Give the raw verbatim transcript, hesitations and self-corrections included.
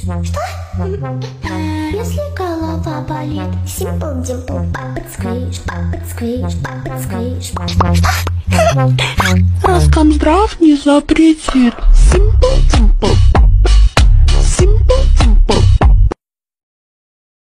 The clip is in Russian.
Если голова болит, Simple Dimple, Puppet Squish, Puppet Squish, Puppet Squish. Роскомздрав не запретит. Simple Dimple.